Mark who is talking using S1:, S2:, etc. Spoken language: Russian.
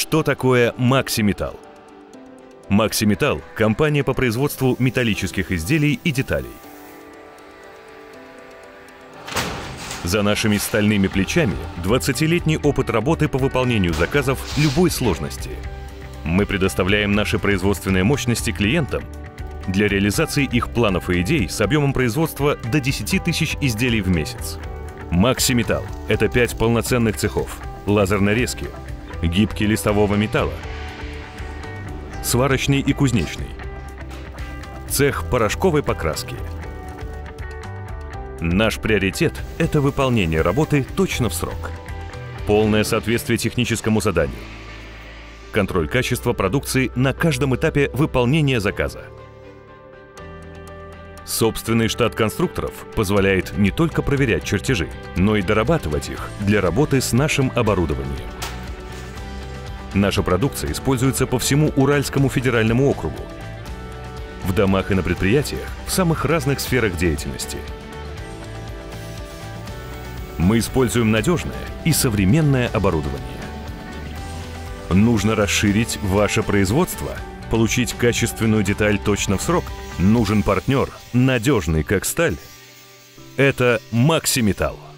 S1: Что такое Максиметалл? Максиметалл – компания по производству металлических изделий и деталей. За нашими стальными плечами 20-летний опыт работы по выполнению заказов любой сложности. Мы предоставляем наши производственные мощности клиентам для реализации их планов и идей с объемом производства до 10 тысяч изделий в месяц. Максиметалл – это 5 полноценных цехов, лазерно-резки, гибкий листового металла, сварочный и кузнечный, цех порошковой покраски. Наш приоритет – это выполнение работы точно в срок, полное соответствие техническому заданию, контроль качества продукции на каждом этапе выполнения заказа. Собственный штат конструкторов позволяет не только проверять чертежи, но и дорабатывать их для работы с нашим оборудованием. Наша продукция используется по всему Уральскому федеральному округу, в домах и на предприятиях в самых разных сферах деятельности. Мы используем надежное и современное оборудование. Нужно расширить ваше производство, получить качественную деталь точно в срок? Нужен партнер, надежный как сталь? Это Максиметалл.